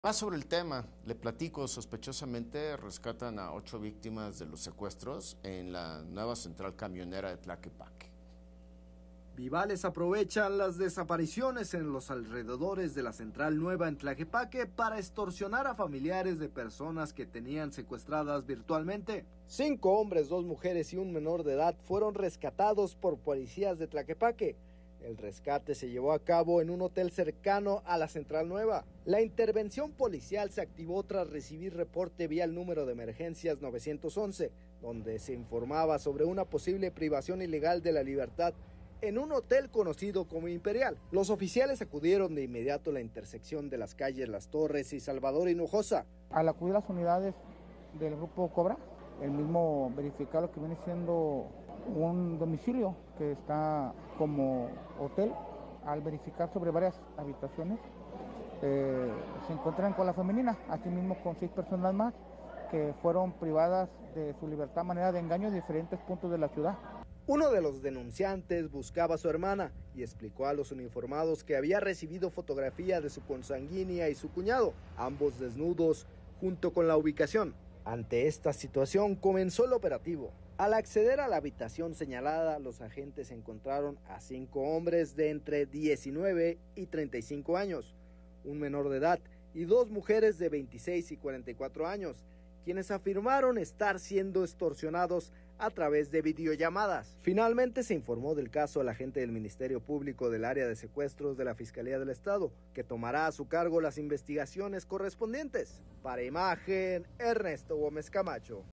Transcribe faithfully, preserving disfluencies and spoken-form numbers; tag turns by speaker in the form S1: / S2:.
S1: Más sobre el tema, le platico, sospechosamente rescatan a ocho víctimas de los secuestros en la nueva central camionera de Tlaquepaque.
S2: Vivales aprovechan las desapariciones en los alrededores de la central nueva en Tlaquepaque para extorsionar a familiares de personas que tenían secuestradas virtualmente. Cinco hombres, dos mujeres y un menor de edad fueron rescatados por policías de Tlaquepaque. El rescate se llevó a cabo en un hotel cercano a la central nueva. La intervención policial se activó tras recibir reporte vía el número de emergencias nueve once, donde se informaba sobre una posible privación ilegal de la libertad en un hotel conocido como Imperial. Los oficiales acudieron de inmediato a la intersección de las calles Las Torres y Salvador Hinojosa.
S3: Al acudir a las unidades del grupo Cobra, el mismo verificar lo que viene siendo un domicilio que está como hotel. Al verificar sobre varias habitaciones, eh, se encuentran con la femenina, así mismo con seis personas más que fueron privadas de su libertad a manera de engaño en diferentes puntos de la ciudad.
S2: Uno de los denunciantes buscaba a su hermana y explicó a los uniformados que había recibido fotografía de su consanguínea y su cuñado, ambos desnudos, junto con la ubicación. Ante esta situación comenzó el operativo. Al acceder a la habitación señalada, los agentes encontraron a cinco hombres de entre diecinueve y treinta y cinco años, un menor de edad y dos mujeres de veintiséis y cuarenta y cuatro años, quienes afirmaron estar siendo extorsionados a través de videollamadas. Finalmente se informó del caso al agente del Ministerio Público del área de secuestros de la Fiscalía del Estado, que tomará a su cargo las investigaciones correspondientes. Para Imagen, Ernesto Gómez Camacho.